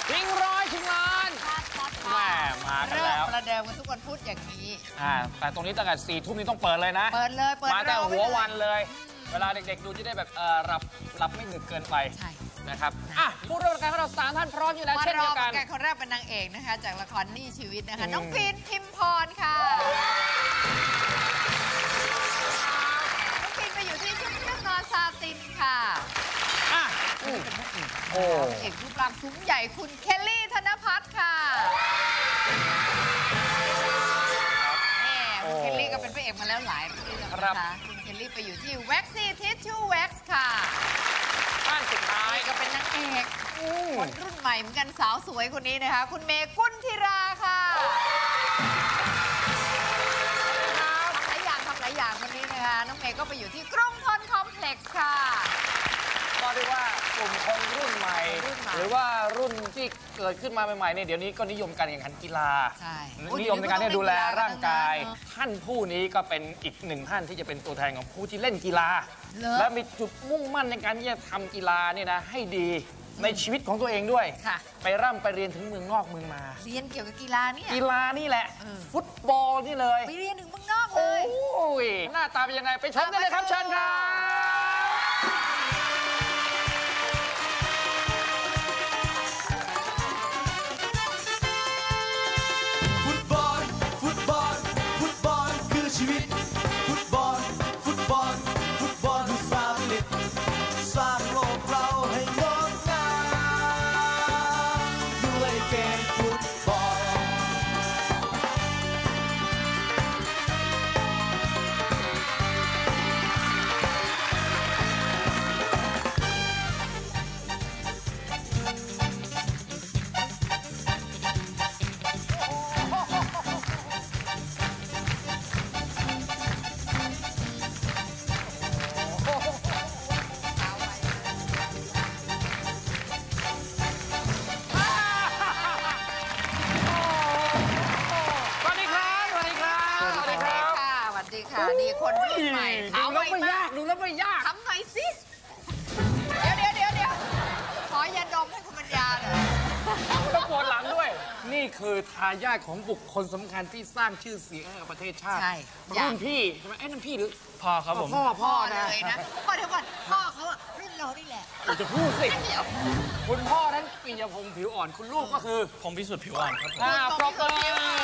ชิงร้อยชิงล้านแม่มากันแล้วประเดิมกันทุกวันพุธอย่างนี้แต่ตรงนี้ตั้งแต่4 ทุ่มนี้ต้องเปิดเลยนะเปิดเลยมาแต่หัววันเลยเวลาเด็กๆดูจะได้แบบหลับไม่ดึกเกินไปนะครับผู้ร่วมรายการของเรา3 ท่านพร้อมอยู่แล้วเช่นเดียวกันคนแรกเป็นนางเอกนะคะจากละครนี่ชีวิตนะคะน้องฟินพิมพรค่ะน้องฟินไปอยู่ที่ชุดเครื่องนอนซาตินค่ะโอ้เอกรูปร่างสูงใหญ่คุณเคลลี่ธนภัทรค่ะคุณเคลลี่ก็เป็นพระเอกมาแล้วหลายเรื่องนะคะคุณเคลลี่ไปอยู่ที่แว็กซี่ทิชชู่แว็กซ์ค่ะท่านสุดท้ายก็เป็นนางเอกคนรุ่นใหม่เหมือนกันสาวสวยคนนี้นะคะคุณเมย์กุลธิราค่ะทำหลายอย่างคนนี้นะคะน้องเมย์ก็ไปอยู่ที่กรุงทนคอมเพล็กซ์ค่ะก็เรียกว่ากลุ่มคนรุ่นใหม่หรือว่ารุ่นที่เกิดขึ้นมาใหม่ๆเนี่ยเดี๋ยวนี้ก็นิยมการแข่งขันกีฬานิยมในการดูแลร่างกายท่านผู้นี้ก็เป็นอีก1 ท่านที่จะเป็นตัวแทนของผู้ที่เล่นกีฬาและมีจุดมุ่งมั่นในการที่จะทำกีฬาเนี่ยนะให้ดีในชีวิตของตัวเองด้วยไปเรียนถึงเมืองนอกเมืองนาเรียนเกี่ยวกับกีฬานี่แหละฟุตบอลนี่เลยไปเรียนถึงเมืองนอกเลยโอ้ยหน้าตาเป็นยังไงไปชมกันเลยครับเชิญครับนี่คนรุ่นใหม่ดูแล้วไม่ยากทำหน่อยสิเดี๋ยวขอยาดมให้คุณปัญญาหน่อยต้องปวดหลังด้วยนี่คือทายาทของบุคคลสำคัญที่สร้างชื่อเสียงให้กับประเทศชาติรุ่นพี่ใช่ไหมนั่นพี่หรือพ่อครับผมพ่อเลยนะพ่อเดี๋ยวก่อนพ่อเขารุ่นเรานี่แหละจะพูดสิคุณพ่อนั้นปิยพงษ์ผิวอ่อนคุณลูกก็คือพงษ์พิสุทธิ์ผิวอ่อนครับผมปรบมือ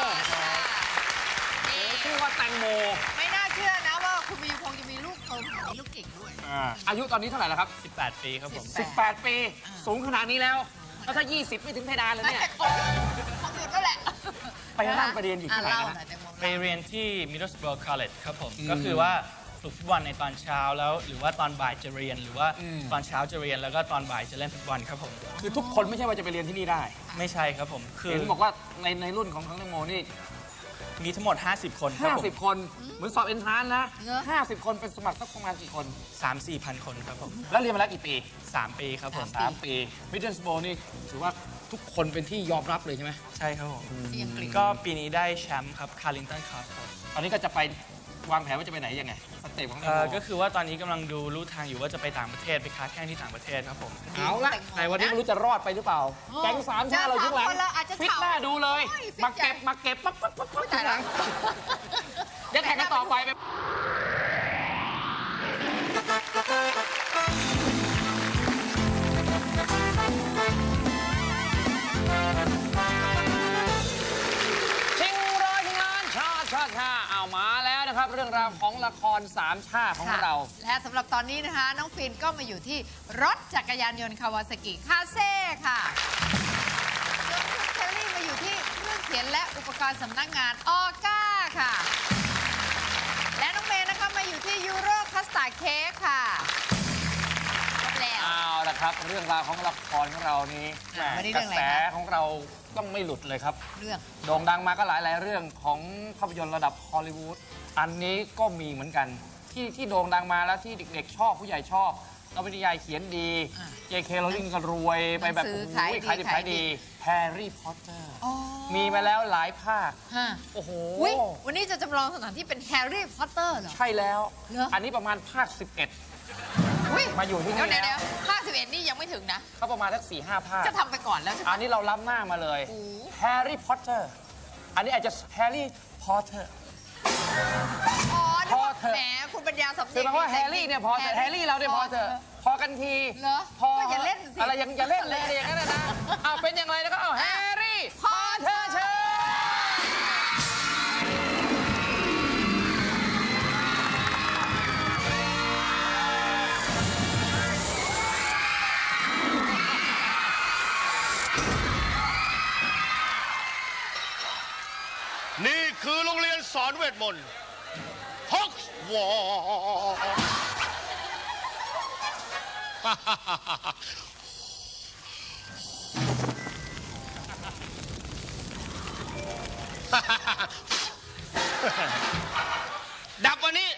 ชื่อว่าแตงโมไม่น่าเชื่อนะว่าคุณปิยพงษ์จะมีลูกโตขนาดนี้ลูกเก่งด้วยอายุตอนนี้เท่าไหร่แล้วครับ 18 ปีครับผม 18 ปีสูงขนาดนี้แล้วถ้า20ไม่ถึงเพดานเลยเนี่ยคงหยุดแล้วแหละไปเรียนอยู่ที่ไหนนะไปเรียนที่ Middlesbrough College ครับผมก็คือว่าฝึกฟุตบอลในตอนเช้าแล้วหรือว่าตอนบ่ายจะเรียนหรือว่าตอนเช้าจะเรียนแล้วก็ตอนบ่ายจะเล่นฟุตบอลครับผมคือทุกคนไม่ใช่ว่าจะไปเรียนที่นี่ได้ไม่ใช่ครับผมคือเห็นบอกว่าในรุ่นของทั้งแตงโมนี่มีทั้งหมด50 คนครับ 50 คนเหมือนสอบเอนทรานนะ50 คนเป็นสมัครสักประมาณกี่คน 3-4 พันคนครับผมแล้วเรียนมาแล้วกี่ปี 3 ปีครับผม 3 ปีมิดเดิลสโบนี่ถือว่าทุกคนเป็นที่ยอมรับเลยใช่ไหมใช่ครับผมก็ปีนี้ได้แชมป์ครับคาร์ลิงตันครับตอนนี้ก็จะไปวางแผนว่าจะไปไหนยังไงสเต็ปของก็คือว่าตอนนี้กำลังดูลู่ทางอยู่ว่าจะไปต่างประเทศไปค้าแข่งที่ต่างประเทศครับผมเอาละในวันนี้ไม่รู้จะรอดไปหรือเปล่าแก๊ง3 ชาติเรายุคหลังฟิตหน้าดูเลยมาเก็บปั๊บหลังเดี๋ยวแข่งกันต่อไปเอามาแล้วนะครับเรื่องราวของละคร3 ชาติของเราและสำหรับตอนนี้นะคะน้องฟินก็มาอยู่ที่รถจักรยานยนต์คาวาซากิคาเซ่ค่ะส่วนคุณเคลลี่มาอยู่ที่เครื่องเขียนและอุปกรณ์สำนักงานออก้าค่ะและน้องเมย์นะคะมาอยู่ที่ยูโรคัสตาร์ดเค้กค่ะเอาละครับเรื่องราวของละครของเรานี้กระแสของเราต้องไม่หลุดเลยครับเรื่องโด่งดังมาก็หลายเรื่องของภาพยนตร์ระดับฮอลลีวูดอันนี้ก็มีเหมือนกันที่โด่งดังมาแล้วที่เด็กๆชอบผู้ใหญ่ชอบนวนิยายเขียนดี J.K. Rowling ก็รวยไปแบบขายดีแฮร์รี่พอตเตอร์มีมาแล้วหลายภาคโอ้โหวันนี้จะจำลองสถานที่เป็นแฮร์รี่พอตเตอร์เหรอใช่แล้วอันนี้ประมาณภาค11 มาอยู่ที่นี่เดี๋ยว51นี่ยังไม่ถึงนะเขาประมาณสัก4-5 ภาคจะทำไปก่อนแล้วใช่ไหมอันนี้เราล้ำหน้ามาเลยแฮร์รี่พอตเตอร์อันนี้อาจจะแฮร์รี่พอตเตอร์อ๋อพอเถอะแหมคุณปัญญาสำเนีคือย หมายว่าแฮร์รี่เนี่ยพอแต่แฮร์รี่เราเนี่ยพอเถอะพอกันทีเหรอพอก็อย่าเล่นสิอะไรยังอย่าเล่นเลยอะไรอย่างนั้นนะเอาเป็นอย่างไรแล้วก็เอาแฮร์รี่พอเถอะเชิญนี่คือโรงเรียนสอนเวทมนต์ฮอกวอดับอันนี้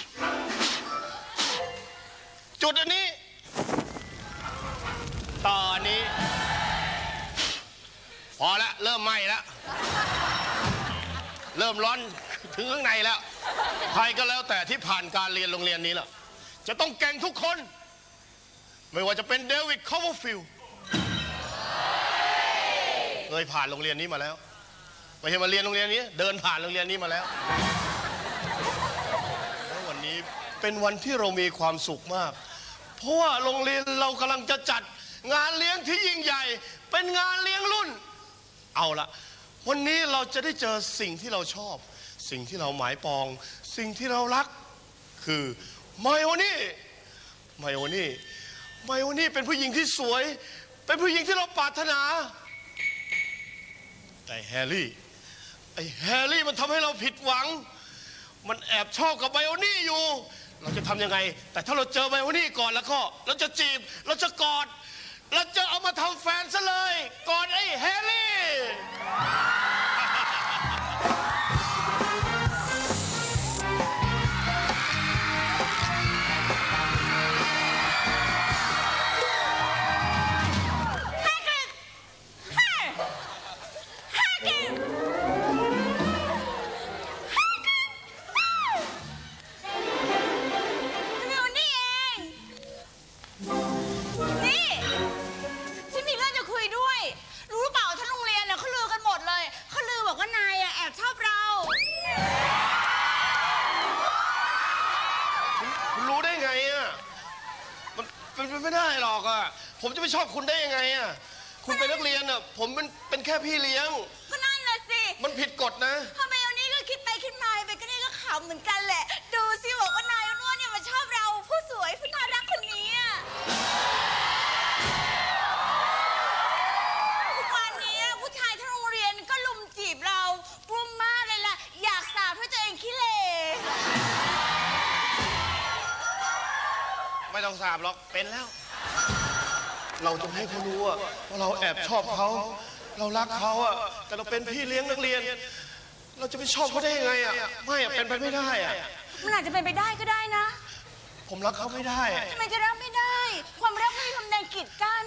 จุดอันนี้ ต่ออันนี้ พอละเริ่มไหม้แล้ว เริ่มร้อนถึงข้างในแล้ว ใครก็แล้วแต่ที่ผ่านการเรียนโรงเรียนนี้แล้วจะต้องเก่งทุกคน ไม่ว่าจะเป็นเดวิดคอเวอร์ฟิลด์เคยผ่านโรงเรียนนี้มาแล้วไม่ใช่มาเรียนโรงเรียนนี้เดินผ่านโรงเรียนนี้มาแล้วแล้ววันนี้เป็นวันที่เรามีความสุขมากเพราะว่าโรงเรียนเรากำลังจะจัดงานเลี้ยงที่ยิ่งใหญ่เป็นงานเลี้ยงรุ่นเอาละวันนี้เราจะได้เจอสิ่งที่เราชอบสิ่งที่เราหมายปองสิ่งที่เรารักคือไมโอนี่เป็นผู้หญิงที่สวยเป็นผู้หญิงที่เราปรารถนาแต่แฮร์รี่มันทำให้เราผิดหวังมันแอบชอบกับไมโอนี่อยู่เราจะทำยังไงแต่ถ้าเราเจอไมโอนี่ก่อนแล้วก็เราจะจีบเราจะกอดเราจะเอามาทำแฟนซะเลยกอดไอ้แฮร์รี่ไม่ได้หรอกอ่ะผมจะไปชอบคุณได้ยังไงอ่ะคุณเป็นนักเรียนอ่ะผมเป็นแค่พี่เลี้ยงก็นั่นแหละสิมันผิดกฎนะทำไมวันนี้ก็คิดไปคิดมาไปก็นี่ก็ขำเหมือนกันแหละดูสิบอกว่านายอ้วนเนี่ยมาชอบเราผู้สวยผู้น่ารักคนนี้อ่ะทุกวันนี้ผู้ชายทั้งโรงเรียนก็ลุมจีบเรารุมมากเลยล่ะอยากสาวเพื่อตัวเองขี้เหร่ไม่ต้องสาบหรอกเป็นแล้วเราจะให้เขารู้ว่าเราแอบชอบเขาเรารักเขาอ่ะแต่เราเป็นพี่เลี้ยงนักเรียนเราจะไปชอบเขาได้ยังไงอ่ะไม่เป็นไปไม่ได้อ่ะมันอาจจะเป็นไปได้ก็ได้นะผมรักเขาไม่ได้ทำไมจะรักไม่ได้ความรักไม่มีพรมแดนกีดกัน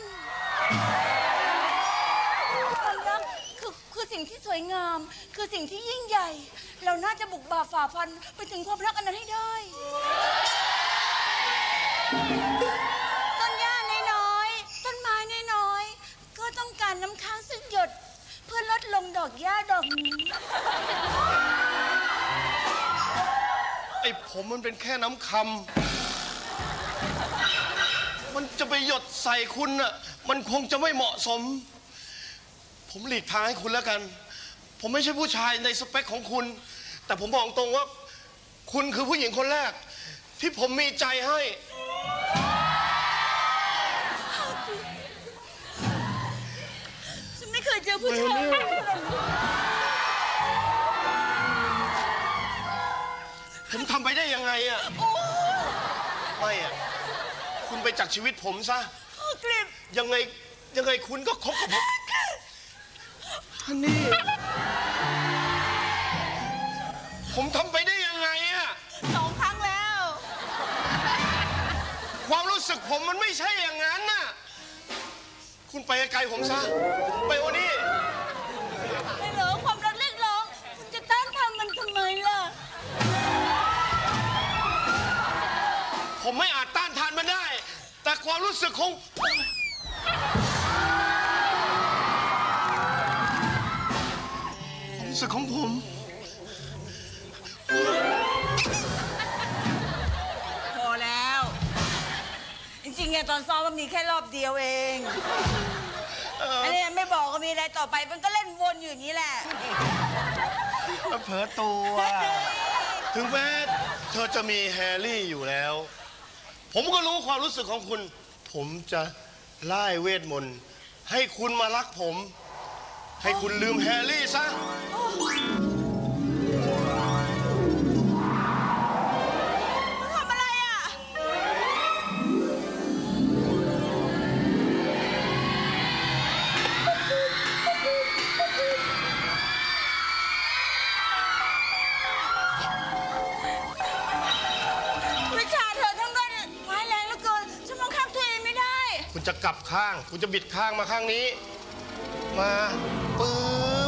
ความรักคือสิ่งที่สวยงามคือสิ่งที่ยิ่งใหญ่เราน่าจะบุกบ่าฝ่าฟันไปถึงความรักอันนั้นให้ได้ต้นหญ้าน้อยๆต้นไม้น้อยๆก็ต้องการน้ำค้างสักหยดเพื่อลดลงดอกหญ้าดอกนี้ไอ้ผมมันเป็นแค่น้ำคำมันจะไปหยดใส่คุณน่ะมันคงจะไม่เหมาะสมผมหลีกทางให้คุณแล้วกันผมไม่ใช่ผู้ชายในสเปคของคุณแต่ผมบอกตรงว่าคุณคือผู้หญิงคนแรกที่ผมมีใจให้ฉันไม่เคยเจอผู้ชายผมทำไปได้ยังไงอ่ะไม่อ่ะคุณไปจากชีวิตผมซะยังไงคุณก็คบกับผมฮันนี่ผมทำไปได้ยังไงอ่ะ 2 ครั้งแล้วความรู้สึกผมมันไม่ใช่อย่างนั้นน่ะคุณไปไกลผมซะไปวันนี้ไม่เหรอความรักเรียกร้องคุณจะต้านทานมันทำไมล่ะผมไม่อาจต้านทานมันได้ความรู้สึกของรู้สึกของผมพอแล้ว จริงๆเนี่ยตอนซ้อมมันมีแค่รอบเดียวเองอันนี้ไม่บอกก็มีอะไรต่อไปมันก็เล่นวนอยู่อย่างนี้แหละเผลอตัวถึงแม้เธอจะมีแฮร์รี่อยู่แล้ว ผมก็รู้ความรู้สึกของคุณผมจะไล่เวทมนต์ให้คุณมารักผมให้คุณลืมแฮร์รี่ซะทำอะไรอ่ะวิชาเธอทั้งนั้นร้ายแรงเหลือเกินฉันบังคับตัวเองไม่ได้คุณจะกลับข้างคุณจะบิดข้างมาข้างนี้มาปึ๊บ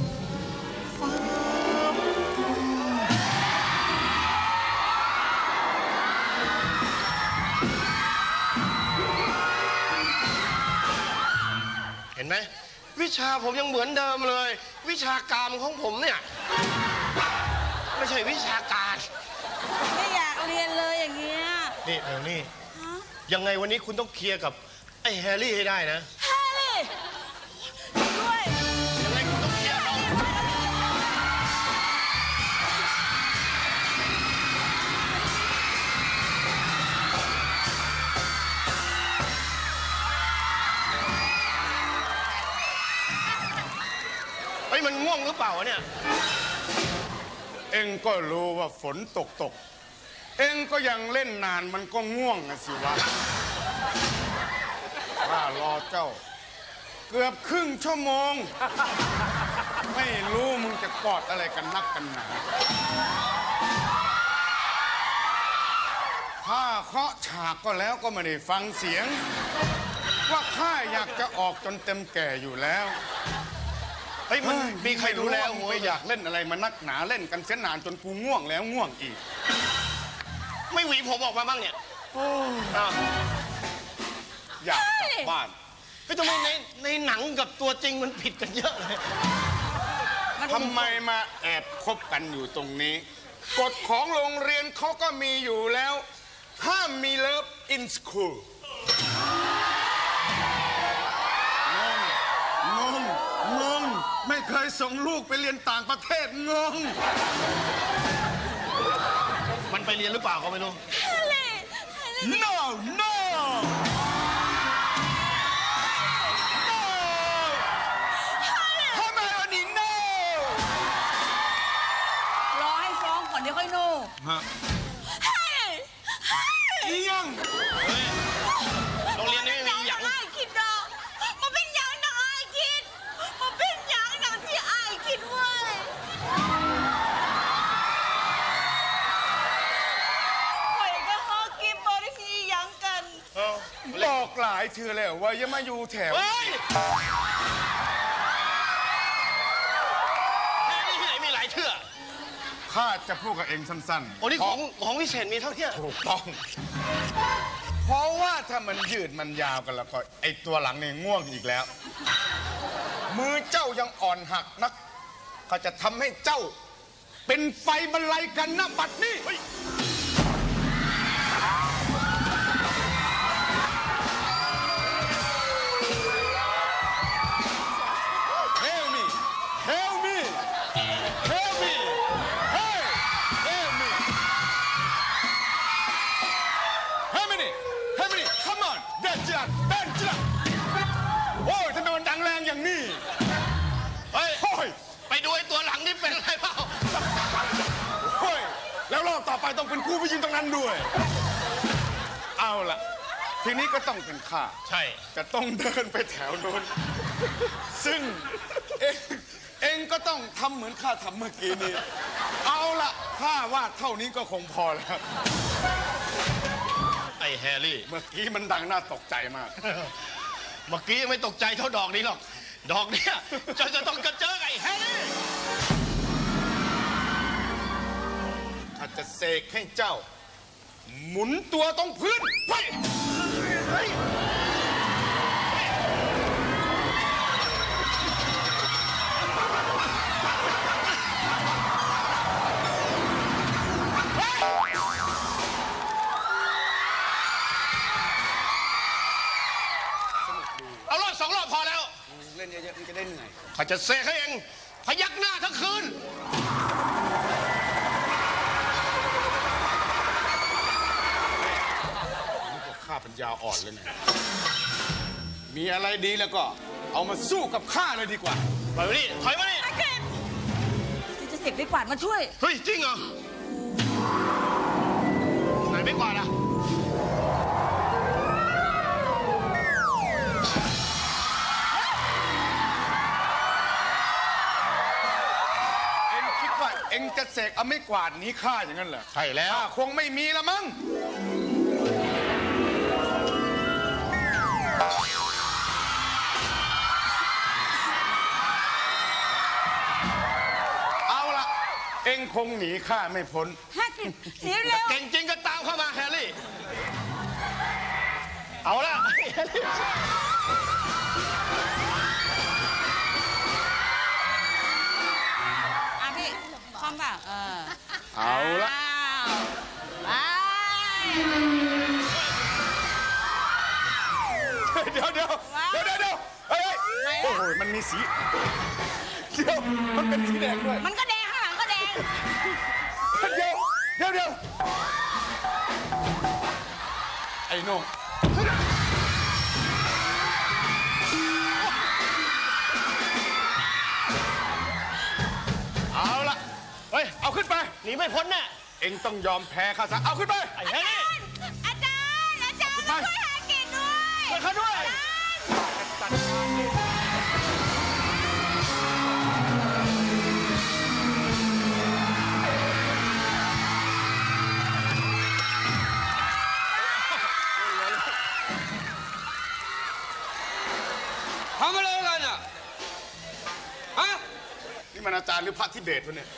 เห็นไหมวิชาผมยังเหมือนเดิมเลยวิชาการของผมเนี่ยไม่ใช่วิชาการไม่อยากเรียนเลยอย่างเงี้ยนี่เดี๋ยวนี่ยังไงวันนี้คุณต้องเคลียร์กับไอ้แฮร์รี่ให้ได้นะแฮร์รี่ด้วยยังไงคุณต้องเคลียร์เราเฮ้ยมันง่วงหรือเปล่าเนี่ยเอ็งก็รู้ว่าฝนตกเอ็งก็ยังเล่นนานมันก็ง่วงนะสิวะว่ารอเจ้าเกือบครึ่งชั่วโมงไม่รู้มึงจะกอดอะไรกันนักกันหนาถ้าเคาะฉากก็แล้วก็ไม่ได้ฟังเสียงว่าข้าอยากจะออกจนเต็มแก่อยู่แล้วเฮ้ยมันมีใครดูแลหัวไม่อยากเล่นอะไรมานักหนาเล่นกันเสียนานจนกูง่วงแล้วง่วงอีกไม่หวีผมออกมาบ้างเนี่ยอยากกลับบ้านเฮ้ยทำไมในหนังกับตัวจริงมันผิดกันเยอะเลยทำไมมาแอบคบกันอยู่ตรงนี้กฎของโรงเรียนเขาก็มีอยู่แล้วห้ามมีเลิฟอินสคูลงงไม่เคยส่งลูกไปเรียนต่างประเทศงงมันไปเรียนหรือเปล่าก็ไม่รู้ no noทำไมวันนี้ no รอให้ฟ้องก่อนเดี๋ยวค่อยโน่ยังโรงเรียนนี้ไม่มีอย่างไอ้คิดหรอกมันเป็นอย่างนักไอ้คิดมันเป็นอย่างนักที่ไอ้คิดเว้ยคอยก็ฮอกกินบริคียังกันบอกหลายเธอแล้วว่าอย่ามาอยู่แถวแค่นี้ที่ไหนมีหลายเทื่อข้าจะพูดกับเองสั้นๆโอ้นี่ของวิเศษมีเท่านี้ถูกต้องเพราะว่าถ้ามันยืดมันยาวกันแล้วก็ไอตัวหลังเนี่ยง่วงอีกแล้วมือเจ้ายังอ่อนหักนักก็จะทำให้เจ้าเป็นไฟบรรลัยกันนะบัดนี้โอ้ยทำไมมันดังแรงอย่างนี้เฮ้ยไปดูไอ้ตัวหลังนี่เป็นอะไรเปล่าเฮ้ยแล้วรอบต่อไปต้องเป็นคู่ผู้หญิงตรงนั้นด้วยเอาล่ะทีนี้ก็ต้องเป็นข้าใช่จะต้องเดินไปแถวโน้นซึ่งเองก็ต้องทำเหมือนข้าทำเมื่อกี้นี้เอาล่ะข้าว่าเท่านี้ก็คงพอแล้วไอ้แฮร์รี่เมื่อกี้มันดังน่าตกใจมากเมื่อกี้ยังไม่ตกใจเท่าดอกนี้หรอกดอกเนี้ยจะต้องกระเจิงไอ้แฮร์รี่ข้าจะเสกให้เจ้าหมุนตัวตรงพื้นไปเอารอบ2 รอบพอแล้วเล่นเยอะๆมันจะได้เหนื่อยข้าจะเสกให้เองพยักหน้าทั้งคืนข้าปัญญาอ่อนเลยไงมีอะไรดีแล้วก็เอามาสู้กับข้าเลยดีกว่าไปนี่ถอยมานี่จะเสกไปกวาดมาช่วยเฮ้ยจริงเหรอไหนไม่กวาดอ่ะเอ็งคิดว่าเอ็งจะเสกเอาไม่กวาดหนีข้าอย่างนั้นเหรอใช่แล้วข้าคงไม่มีละมั้งเอาละเอ็งคงหนีข้าไม่พ้นแฮกริดหนีเร็วเก่งจริงก็ตามเข้ามาแฮร์รี่ เอาละอ่ะพี่คอมป่ะเอาละว้าวเดี๋ยวเฮ้ยโอ้โหมันมีสีเดี๋ยวมันเป็นสีแดงด้วยมันก็แดงข้างหลังก็แดงเดี๋ยวไอ้โน่งเอาละเฮ้ยเอาขึ้นไปหนีไม่พ้นแน่เอ็งต้องยอมแพ้ข้าซะเอาขึ้นไปไอ้แฮร์รี่อาจารย์ช่วยหากินด้วยช่วยเขาด้วยทำอะไรกันอ่ะฮะนี่มันอาจารย์หรือพระทิเบตวะเนี่ย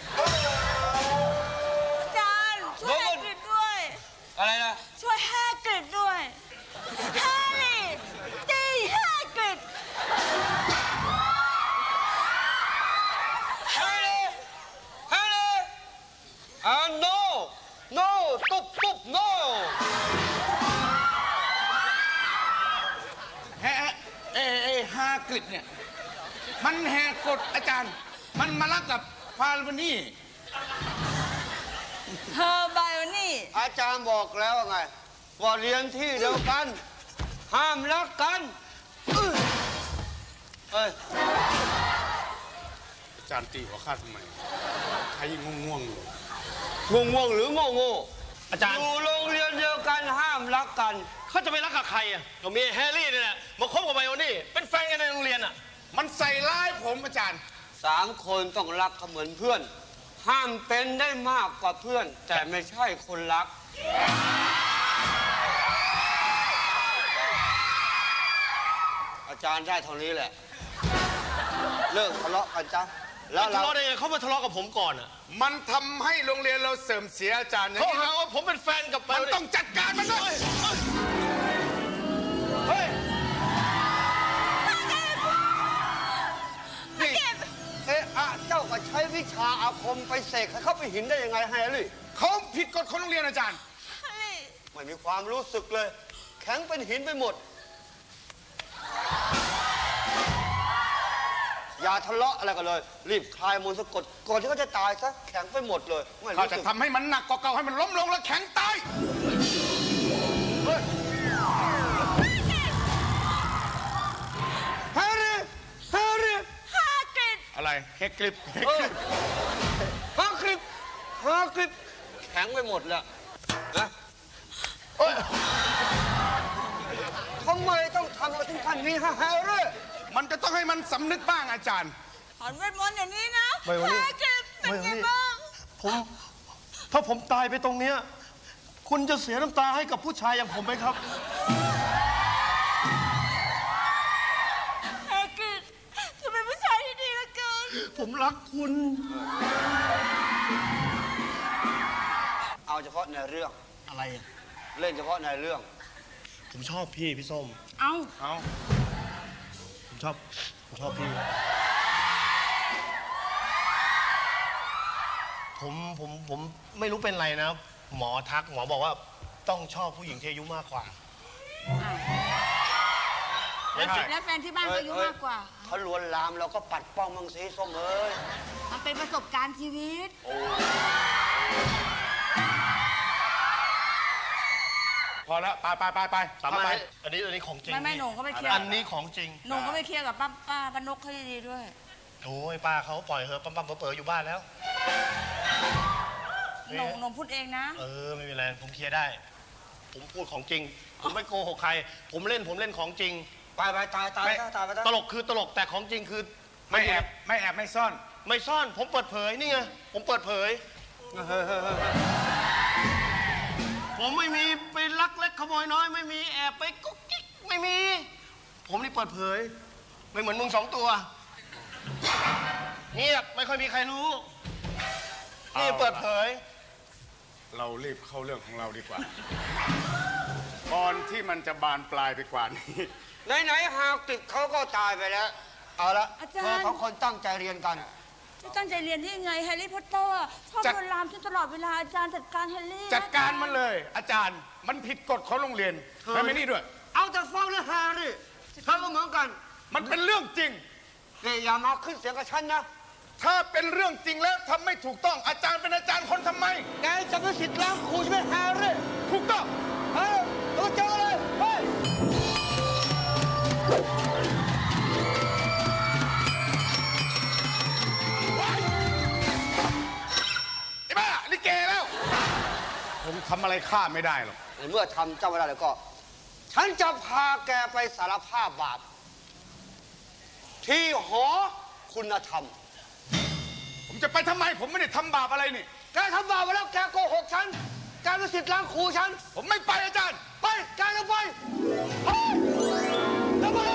อาจารย์ช่วยแฮกริดด้วยอะไรนะช่วยแฮกริดด้วยแฮร์รี่ตีแฮกริดเฮ้ยno no ตุ๊บ no ฮากฤษเนี่ยมันแหกกฎอาจารย์มันมารักกับฟาลวานี่เธอไบโอนี่อาจารย์บอกแล้วไงว่าเรียนที่เดียวกัน ห้ามรักกันเอ้ยอาจารย์ตีหัวข้าทำไมใครยิ่งง่วงอยู่ง่วงหรือโง่อาจารย์อยู่โรงเรียนเดียวกันห้ามรักกันเขาจะไปรักกับใครอ่ะก็มีแฮร์รี่นี่แหละมาคบกับไบโอนี่เป็นแฟนกันในโรงเรียนอ่ะมันใส่ร้ายผมอาจารย์ 3 คนต้องรักเขาเหมือนเพื่อน ห้ามเป็นได้มากกว่าเพื่อน แต่ไม่ใช่คนรัก อาจารย์ได้เท่านี้แหละ เลิกทะเลาะกันจ้ะแล้วทะเราเลาะได้ไงเขามาทะเลาะกับผมก่อนอ่ะมันทำให้โรงเรียนเราเสื่อมเสียอาจารย์อย่างเขานี้หาว่าผมเป็นแฟนกับไบมันโอนี่ต้องจัดการมันด้วยเฮ้ยนี่เจ้าก็ใช้วิชาอาคมไปเสกให้เขาไปหินได้ยังไงแฮร์รี่เขาผิดกฎของโรงเรียนอาจารย์ไม่มีความรู้สึกเลย แข็งเป็นหินไปหมด อย่าทะเลาะอะไรกันเลย รีบคลายมนต์สะกดก่อนที่เขาจะตายซะแข็งไปหมดเลยไม่เขารู้จะสึกทำให้มันหนักกว่าเก่าให้มันล้มลงแล้วแข็งตายแฮร์รี่แฮกริดอะไรเฮกริปฮาคลิปแข็งไปหมดแล้วนะทำไมต้องทำเอาถึงขั้นนี้ฮะแฮร์รี่มันจะต้องให้มันสำนึกบ้างอาจารย์ถอนเวทมนต์อย่างนี้นะไบโอนี่แฮกริดเป็นไงบ้างถ้าผมตายไปตรงเนี้ยคุณจะเสียน้ำตาให้กับผู้ชายอย่างผมไหมครับแฮกริดจะเป็นผู้ชายที่ดีเหลือเกินผมรักคุณเอาเฉพาะในเรื่องอะไรอะเล่นเฉพาะในเรื่องผมชอบพี่ส้มเอาผมชอบพี่ผมไม่รู้เป็นไรนะหมอทักหมอบอกว่าต้องชอบผู้หญิงที่อายุมากกว่าแล้วแฟนที่บ้านก็อายุมากกว่าเขาลวนลามเราก็ปัดป้องมังสีส้มเอ้ยมันเป็นประสบการณ์ชีวิตพอแล้วไปสามารถอันนี้ของจริงไม่หนุ่มก็ไม่เคลียร์อันนี้ของจริงหนุ่มก็ไม่เคลียร์กับป้าป้านกเขาดีๆด้วยโอ้ยป้าเขาปล่อยเหอะปั๊มเป๋ออยู่บ้านแล้วหนุ่มพูดเองนะไม่เป็นไรผมเคลียร์ได้ ผมพูดของจริง ผมไม่โกหกใคร ผมเล่นของจริงไปตายไปตลกคือตลกแต่ของจริงคือไม่แอบไม่ซ่อนไม่ซ่อนผมเปิดเผยนี่ไงผมเปิดเผย ผมไม่มีไปลักเล็กขโมยน้อยไม่มีแอบไปกุ๊กกิ๊กไม่มี ผมนี่เปิดเผยไม่เหมือนมึง2 ตัวเงียบไม่ค่อยมีใครรู้นี่เปิดเผยเรารีบเข้าเรื่องของเราดีกว่าก่อนที่มันจะบานปลายไปกว่านี้ไหนหากติดเขาก็ตายไปแล้ว เอาละอาจารย์เธอ2 คนตั้งใจเรียนกันจะตั้งใจเรียนได้ยังไงแฮร์รี่พอตเตอร์ชอบลวนลามฉันตลอดเวลาอาจารย์จัดการแฮร์รี่จัดการมันเลย อาจารย์มันผิดกฎของโรงเรียนและไม่นี่ด้วยเอาแต่ฟังเรื่องแฮร์รี่เธอก็เหมือนกันมันเป็นเรื่องจริงนี่อย่ามาขึ้นเสียงกับฉันนะถ้าเป็นเรื่องจริงแล้วทำไม่ถูกต้องอาจารย์เป็นอาจารย์คนทำไมแกจะไม่สิทธิ์ล้างครูใช่ไหมแฮร์รี่ถูกต้องเราเจอเลยเฮ้ยไอ้บ้าลิเกแล้วผมทำอะไรข้าไม่ได้หรอกในเมื่อทำเจ้าไม่ได้แล้วก็ ฉันจะพาแกไปสารภาพบาปที่หอคุณธรรมผมจะไปทำไมผมไม่ได้ทำบาปอะไรนี่แกทำบาปมาแล้วแกโกหกฉันแกไม่สิทธิ์ล้างครูฉันผมไม่ไปอาจารย์ไปแกจะไปเฮ้ยจะไป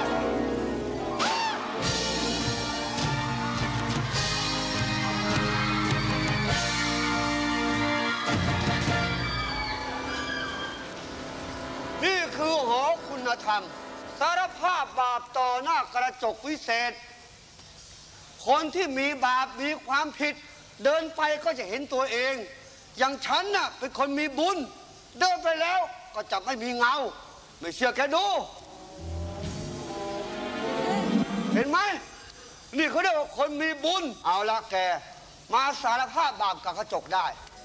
นี่คือหอคุณธรรมสารภาพบาปต่อหน้ากระจกวิเศษ คนที่มีบาปมีความผิด เดินไปก็จะเห็นตัวเอง อย่างฉันน่ะเป็นคนมีบุญ เดินไปแล้วก็จะไม่มีเงา ไม่เชื่อแกดู เห็นไหมนี่เขาเรียกว่าคนมีบุญ เอาละแกมาสารภาพบาปกับกระจกได้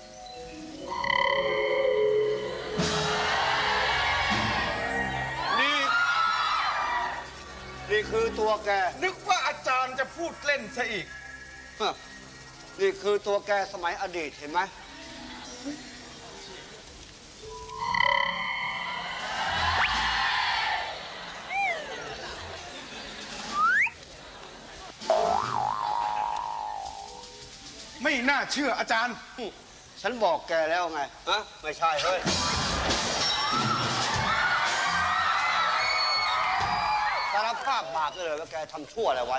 นี่คือตัวแกนึกว่าอาจารย์จะพูดเล่นซะอีกนี่คือตัวแกสมัยอดีตเห็นไหมไม่น่าเชื่ออาจารย์ฉันบอกแกแล้วไงฮะไม่ใช่เฮ้ยสารภาพบาปเลยว่าแกทำชั่วอะไรไว้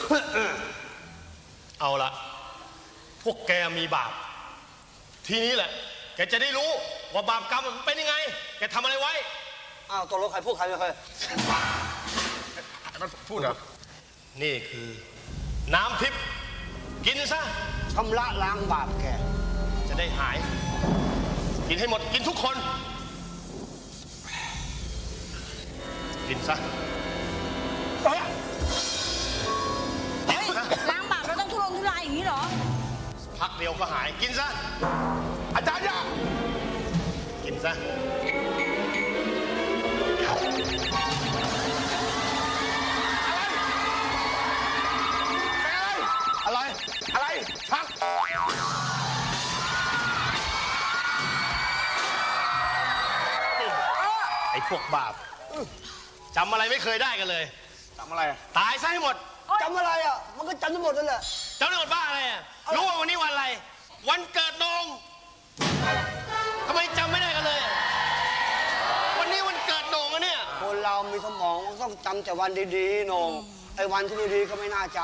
เอาละพวกแกมีบาป ทีนี้แหละแกจะได้รู้ว่าบาปกรรมมันเป็นยังไงแกทำอะไรไว้อ้าวตกลงใครพูดใครไม่เคยมันพูดเหรอนี่คือน้ำทิพย์กินซะชำระล้างบาปแกจะได้หาย กินให้หมดกินทุกคน กินซะเฮ้ยล้างบาปเราต้องทุรนทุรายอย่างนี้เหรอพักเดียวก็หายกินซะอาจารย์อย่ากินซะอะไรชักไอ้พวกบาปจำอะไรไม่เคยได้กันเลยทำอะไรตายซะให้หมดจำอะไรอ่ะ มันก็จำทั้งหมดนั่นแหละจำได้หมดบ้าอะไรอ่ะรู้ว่าวันนี้วันอะไร วันเกิดน้องทำไมจำไม่ได้กันเลย วันนี้วันเกิดน้องอะเนี่ยคนเรามีสมองต้องจำแต่วันดีๆโหนงไอ้วันที่ไม่ดีก็ไม่น่าจ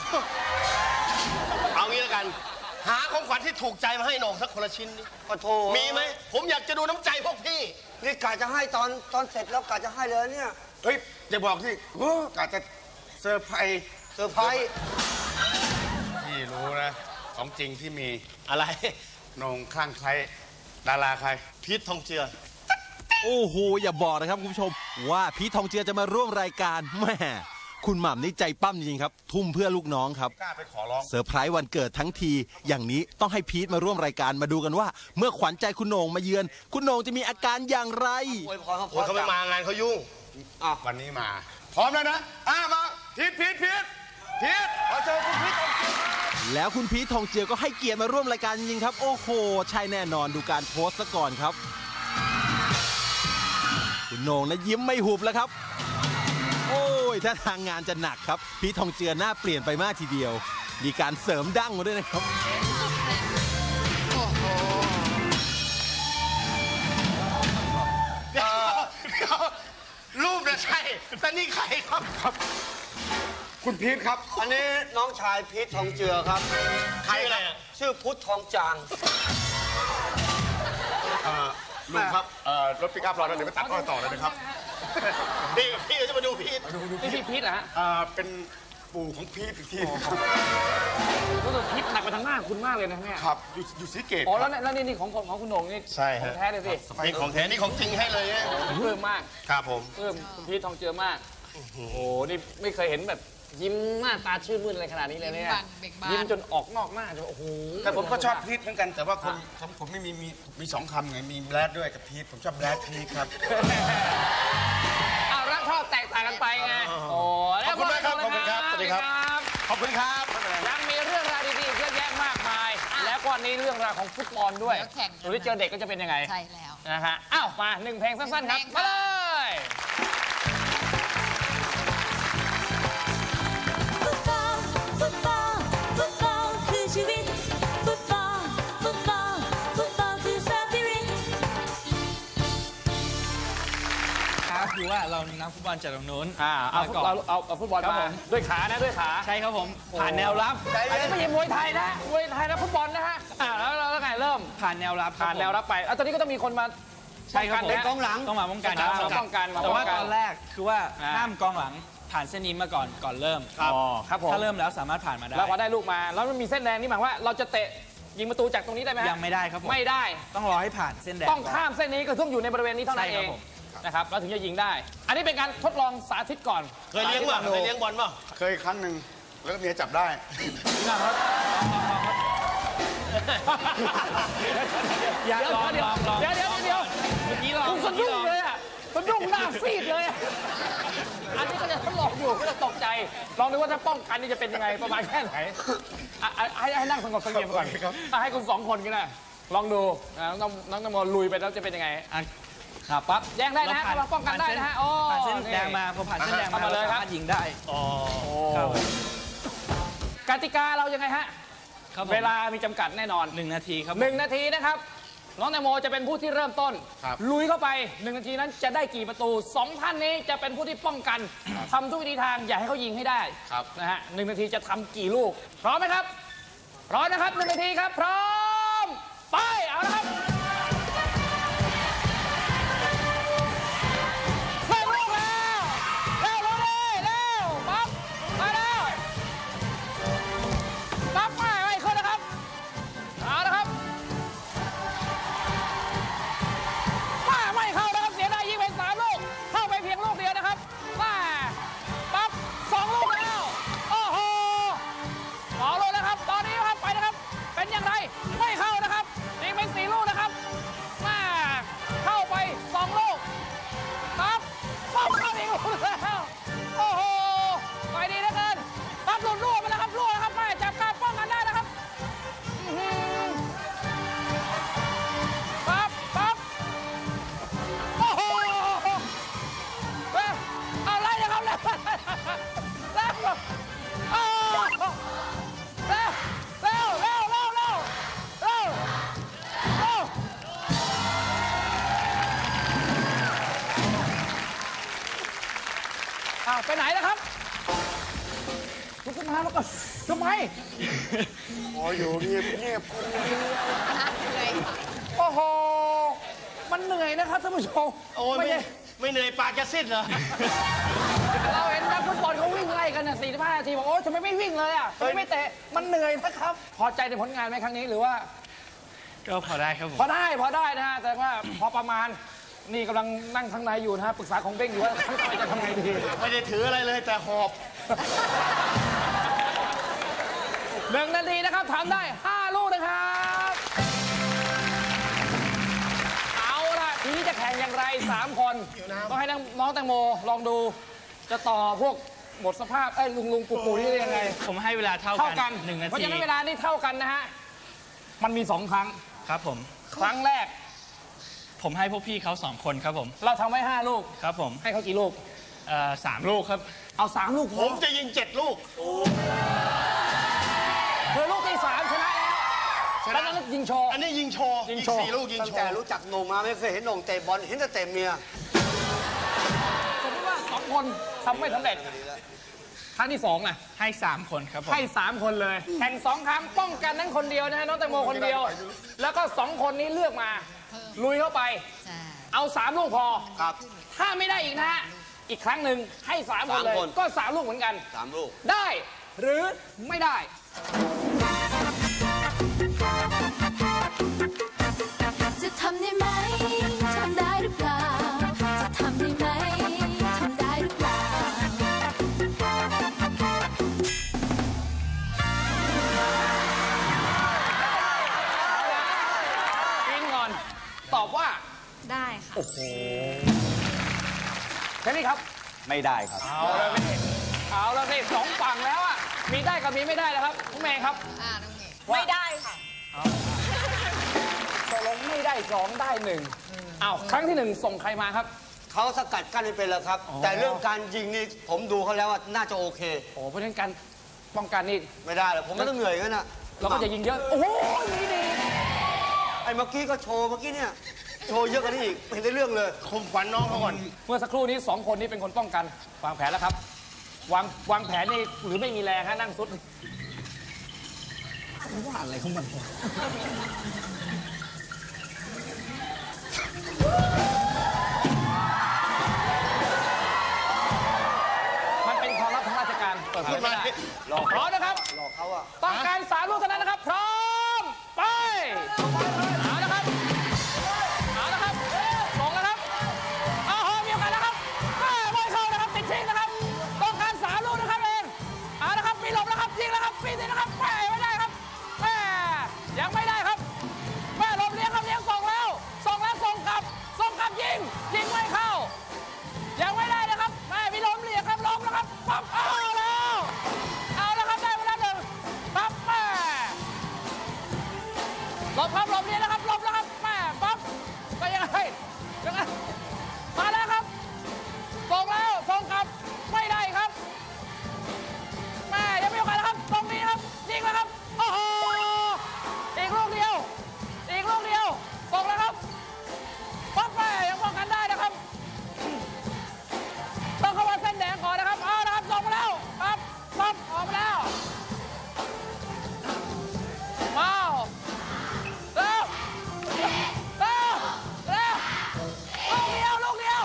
เอางี้แล้วกัน หาของขวัญที่ถูกใจมาให้น้องสักคนละชิ้นดิำก็โทมีไหมผมอยากจะดูน้ำใจพวกพี่นี่กะจะให้ตอนเสร็จแล้วกะจะให้เลยเนี่ยเฮ้ยอย่าบอกสิโอ้กะจะเซอร์ไพรส์เซอร์ไพรส์พี่รู้นะของจริงที่มีอะไรโหนงข้างใครดาราใครพีททองเจือโอ้โหอย่าบอกนะครับคุณผู้ชมว่าพีททองเจือจะมาร่วมรายการแม่คุณหม่ำนี่ใจปั้มจริงๆครับทุ่มเพื่อลูกน้องครับกล้าไปขอร้องเซอร์ไพรส์วันเกิดทั้งทีอย่างนี้ต้องให้พีทมาร่วมรายการมาดูกันว่า เมื่อขวัญใจคุณโหน่งมาเยือน คุณโหน่งจะมีอาการอย่างไรอวยพรเขาโอ้ยเขาไม่มางานเขายุ่งวันนี้มา พร้อมแล้วนะมาพีทขอเชิญคุณพีททองเจือแล้วคุณพีททองเจือก็ให้เกียรติมาร่วมรายการจริงๆครับโอ้โหใช่แน่นอนดูการโพสต์ซะก่อนครับคุณโหน่งนะยิ้มไม่หุบแล้วครับโอ้ยถ้าทางงานจะหนักครับพีททองเจือหน้าเปลี่ยนไปมากทีเดียวมีการเสริมดั้งมาด้วยนะครับรูปเนี่ยใช่ แต่นี่ใครครับคุณพีทครับอันนี้น้องชายพีททองเจือครับใครอะไรอ่ะชื่อพุทธทองจางลุงครับรถปิกอัพรอแล้วเดี๋ยวไปตัดอ้อยต่อเลยนะครับพี่ก็จะมาดูพีทนี่พี่พีทเหรอฮะเป็นปู่ของพีทอีกทีรู้สึกพีทหนักไปทางหน้าคุณมากเลยนะเนี่ยครับอยู่ศรีเกตอ๋อแล้วนี่ของคุณโหน่งนี่ใช่ขอฮะงแท้เลยสินี่ของแท้นี่ของจริงให้เลยเนี่ยผมปลื้มมากครับผมปลื้มคุณพีททองเจือมากโอ้โหนี่ไม่เคยเห็นแบบยิ้มหน้าตาชื่นมื่นอะไรขนาดนี้เลยเนี่ยเบ่งบานยิ้มจนออกนอกหน้าจนโอ้โหแต่ผมก็ชอบพีทเหมือนกันแต่ว่าผมไม่มีสองคำไงมีแบลดด้วยกับพีทผมชอบแบลดพีทครับเอารักชอบแตกต่างกันไปไงโอ้ขอบคุณมากครับขอบคุณครับสวัสดีครับ ขอบคุณครับยังมีเรื่องราวดีๆเยอะแยะมากมาย แล้วก็นี้เรื่องราวของฟุตบอลด้วยเดี๋ยวแข่งกันหรือเจอเด็กก็จะเป็นยังไงใช่แล้วนะฮะอ้าวมาหนึ่งเพลงสั้นๆครับหนึ่งเพลงมาเลยฟุตบอลฟุตบอลฟุตบอลคือชีวิตฟุตบอลฟุตบอลฟุตบอลคือสปิริตครับคือว่าเรานักฟุตบอลจากตรงนู้นเอามาก่อนเอาฟุตบอลครับมาผมด้วยขานะด้วยขาใช่ครับผมผ่านแนวรับอันนี้ไม่ใช่มวยไทยนะมวยไทยนะฟุตบอลนะฮะแล้วไงเริ่มผ่านแนวรับครับผ่านแนวรับไปตอนนี้ก็ต้องมีคนมาใช่ครับผมป้องกันนะกองหลังต้องมาป้องกันครับป้องกันแต่ว่าตอนแรกคือว่าอ่าห้ามกองหลังผ่านเส้นนี้มาก่อนเริ่มอ๋อครับผมถ้าเริ่มแล้วสามารถผ่านมาได้แล้วพอได้ลูกมาแล้วมันมีเส้นแดงนี่หมายว่าเราจะเตะยิงประตูจากตรงนี้ได้ไหมฮะยังไม่ได้ครับผมไม่ได้ต้องรอให้ผ่านเส้นแดงต้องข้ามเส้นนี้ก็ต้องอยู่ในบริเวณนี้เท่านั้นใช่เอครับงผมนะครับแล้วถึงจะยิงได้ อันนี้เป็นการทดลองสาธิตก่อนเคยเลี้ยงป่ะเคยเลี้ยงบอลป่ะเคยครั้งหนึ่งแล้วก็เมียจับได้อยากลองเดี๋ยวลองเดี๋ยวเมื่อกี้ลองคุณสะดุ้งเลยอ่ะสะดุ้งหน้าซีดเลยอะอันนี้ก็จะทดลองอยู่ก็จะตกใจลองดูว่าถ้าป้องกันนี่จะเป็นยังไงประมาณแค่ไหนให้นั่งสงบเสงี่ยมก่อนให้คุณ2 คนก็ได้ลองดูน้องนโมลุยไปแล้วจะเป็นยังไงครับปั๊บแย่งได้นะฮะเราป้องกันได้นะฮะโอ้ผ่านเส้นแดงมาพอผ่านเส้นแดงมาเอามาเลยครับสามารถยิงได้ ครับกติกาเรายังไงฮะครับผมเวลามีจำกัดแน่นอน 1 นาทีครับ 1 นาทีนะครับน้องแตงโมจะเป็นผู้ที่เริ่มต้นครับลุยเข้าไป1 นาทีนั้นจะได้กี่ประตู2 ท่านนี้จะเป็นผู้ที่ป้องกันทำทุกวิธีทางอย่าให้เขายิงให้ได้ครับนะฮะ1 นาทีจะทำกี่ลูก พร้อมไหมครับพร้อมนะครับ1 นาทีครับ พร้อมไปเอาละครับเริ่มลูกแล้วเร็วเลยเร็วปั๊บมาแล้วปั๊บไม่ขึ้นนะครับเอาละครับ ไม่เข้านะครับเสียดายยิงไป3 ลูกเข้าไปเพียงลูกเดียวนะครับมาปั๊บ2 ลูกแล้วโอ้โห2 ลูกแล้วครับตอนนี้นะครับไปนะครับเป็นอย่างไรไม่เข้านะครับยิงไป4 ลูกนะครับมาเข้าไป2 ลูกปั๊บปั๊บเข้าอีกลูกแล้วโอ้โหไปดีเหลือเกินปั๊บหลุดลูกไปแล้วครับลูกนะครับไม่จับการป้องกันได้นะครับปั๊บปั๊บ โอ้โหเอาไล่เลยครับเร็วเร็วเร็วเร็วเร็วเร็วเร็วอ้าวไปไหนแล้วครับลุกขึ้นมาแล้วก็ทำไมอ๋ออยู่เงียบนะเลยโอ้โหมันเหนื่อยนะครับท่านผู้ชมโอ้ยไม่เหนื่อยปากจะสิ้นเหรอเราเห็นนักฟุตบอลเขาวิ่งไล่กันน่ะ45 นาทีบอกโอ้ยทำไมไม่วิ่งเลยอ่ะทำไมไม่เตะมันเหนื่อยนะครับ พอใจในผลงานไหมครั้งนี้หรือว่าก็พอได้ครับผมพอได้นะฮะแต่ว่าพอประมาณนี่กำลังนั่งข้างในอยู่นะฮะปรึกษาของเบ้งอยู่ว่าจะทำไงดีไม่ได้ถืออะไรเลยแต่หอบ 1 นาทีนะครับทำได้ 5 ลูกนะครับเอาล่ะทีนี้จะแข่งอย่างไร 3 คนต้องให้น้องแตงโมลองดูจะต่อพวกหมดสภาพลุงปู่นี่ได้ยังไงผมให้เวลาเท่ากัน1 นาเพราะทีฉะนั้นเวลานี่เท่ากันนะฮะมันมี 2 ครั้งครับผมครั้งแรกผมให้พวกพี่เขา2 คนครับผมเราทำไว้ 5 ลูกครับผมให้เขากี่ลูก 3 ลูกครับเอา 3 ลูกผมจะยิง7 ลูกคือลูกที่ 3 ชนะแล้วนั้นยิงโชว์อันนี้ยิงโชว์ยิง4 ลูกยิงตั้งโชแต่ว์รู้จักโหน่งมาไม่เคยเห็นโหน่งเตะบอลเห็นแต่เตะเมียสมมติว่า 2 คนทำไม่สำเร็จครั้งที่ 2 น่ะให้ 3 คนครับผมให้ 3 คนเลยแข่ง2 ครั้งป้องกันนั้นคนเดียวนะฮะน้องแตงโมคนเดียว แล้วก็ 2 คนนี้เลือกมา ลุยเข้าไป เอา 3 ลูกพอครับถ้าไม่ได้อีกนะฮะอีกครั้งหนึ่งให้ 3 คนเลย 3 คนก็ 3 ลูกเหมือนกัน 3 ลูกได้หรือไม่ได้จะทำได้ไหม ทำได้หรือเปล่า จะทำได้ไหม ทำได้หรือเปล่ากินก่อน ตอบว่าได้ค่ะโอ้โหแค่นี้ครับไม่ได้ครับเอาแล้วนี่เอาแล้วนี่สองฝั่งแล้วอ่ะ มีได้กับมีไม่ได้แล้วครับน้องเมย์ครับน้องเมย์ไม่ได้ค่ะตกลงไม่ได้2 ได้ 1อ้าวครั้งที่ 1 ส่งใครมาครับเขาสกัดกั้นไม่เป็นแล้วครับ แต่เรื่องการยิงนี่ผมดูเขาแล้วว่าน่าจะโอเคโอ้เพราะฉะนั้นการป้องกันนี่ไม่ได้หรอกผมไม่ต้องเหนื่อยงั้นนะเราก็จะยิงเยอะ โอ้โหนี่ดีไอ้เมื่อกี้ก็โชว์เมื่อกี้เนี่ยโชว์เยอะกว่านี้อีกไม่เห็นได้เรื่องเลยคมขวัญน้องเขาก่อนเมื่อสักครู่นี้2 คนนี้เป็นคนป้องกันวางแผนแล้วครับ วางแผนนี่หรือไม่มีแรงฮะนั่งซุดว่าอะไรของมันมันเป็นความลับทางราชการเปิดเผยไม่ได้พร้อมนะครับหลอกเขาอะต้องการ3 ลูกเท่านั้นนะครับ พร้อม ไปเอาละครับเอาละครับส่งแล้วครับเอาหอมเดียวกันนะครับไม่เข้านะครับติดทิ้งนะครับต้องการ3 ลูกนะครับเองเอาละครับมีหลบแล้วครับยิงแล้วครับปีนนะครับแม่ไม่ได้ครับแม่ยังไม่ได้ครับแม่หลบเลี้ยงครับเลี้ยงส่งแล้วส่งกลับยิงไม่เข้ายังไม่ได้นะครับแม่มีล้มเลี้ยงครับล้มแล้วครับปั๊บเอาแล้วครับได้เวลา1ปั๊บแม่หลบครับหลบเลี้ยงแล้วครับหลบแล้วครับแม่ปั๊บก็ยังไงมาแล้วครับส่งแล้วส่งกลับไม่ได้ครับแม่ยังไม่โอกาสแล้วครับตรงนี้ครับยิงแล้วครับโอ้โหอีกลูกเดียวส่งแล้วครับปั๊บแม่ยังป้องกันได้นะครับต้องเข้ามาเส้นแดงก่อนนะครับเอาละครับส่งมาแล้วปั๊บออกมาแล้วมาเร็วลูกเดียว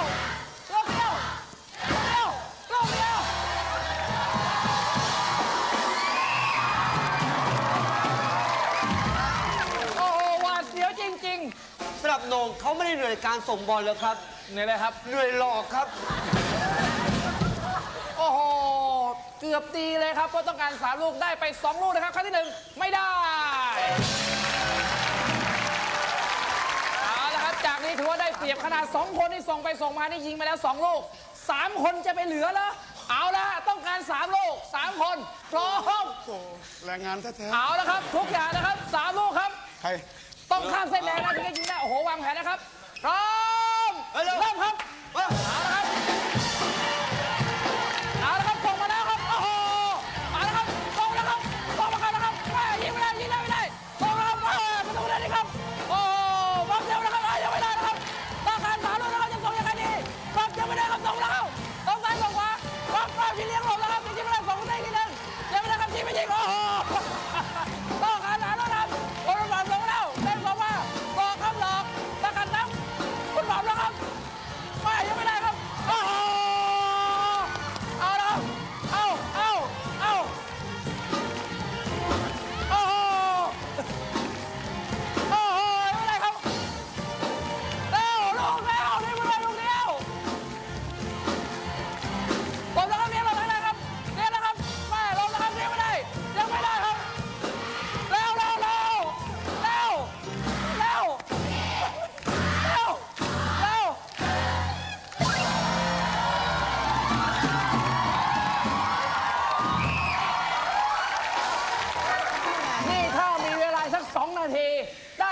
โอ้โหหวาดเสียวจริงๆสำหรับโหน่งเขาไม่ได้เหนื่อยการส่งบอลแล้วครับเหนื่อยเลยครับเหนื่อยหลอกครับโอ้โห เกือบดีเลยครับเพราะต้องการ3 ลูกได้ไป2 ลูกนะครับครั้งที่ 1 ไม่ได้เอาละครับจากนี้ถือว่าได้เปรียบขนาด2 คนที่ส่งไปส่งมานี่ยิงไปแล้ว2 ลูก3 คนจะไปเหลือแล้วเอาละต้องการ3 ลูก3 คนพร้อมแรงงานแท้เอาละครับทุกอย่างนะครับ3 ลูกครับๆใครต้องข้ามเส้นแดงนะถึงจะยิงได้โอ้โหวางแผนนะครับพร้อมเริ่มครับเอาละครับส่งมาแล้วครับโอ้โหมาแล้วครับส่งแล้วครับส่งมาแล้วครับยิงไม่ได้ส่งแล้วครับประตูเลยนี่ครับโอ้โหบอลเดียวนะครับยังไม่ได้นะครับต้องการ3 ลูกนะครับจะส่งยังไงดีบอลยังไม่ได้ครับส่งแล้วต้องซ้ายส่งขวาบอลยิงเลี้ยงหลบแล้วครับยิงไม่ได้ส่งได้ทีนึงยังไม่ได้ครับยิงไม่ยิงโอ้โหต้องการ3 ลูกครับโอ้โหส่งแล้วเล่นส่งมาบอกครับหลอกประกันน้ำ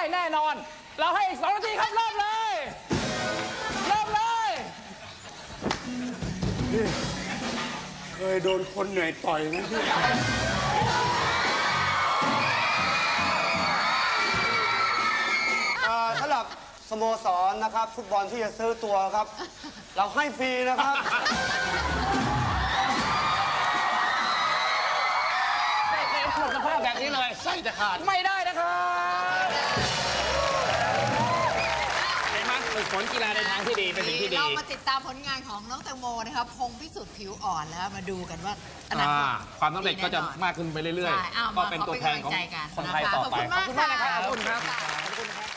แน่นอน เราให้อีก2 นาทีครับเริ่มเลย เริ่มเลยเคยโดนคนเหนื่อยต่อยไหมพี่สำหรับสโมสรนะครับฟุตบอลที่จะซื้อตัวครับ เราให้ฟรีนะครับหมดสภาพแบบนี้เลยไส้จะขาดไม่ได้นะครับเห็นไหมฝึกฝนกีฬาในทางที่ดีเป็นสิ่งที่ดีเรามาติดตามผลงานของน้องแตงโมนะครับพงพิสุทธิ์ผิวอ่อนแล้วมาดูกันว่าอนาคตความสำเร็จก็จะมากขึ้นไปเรื่อยๆก็เป็นตัวแทนของคนไทยต่อไปขอบคุณมากนะครับขอบคุณครับ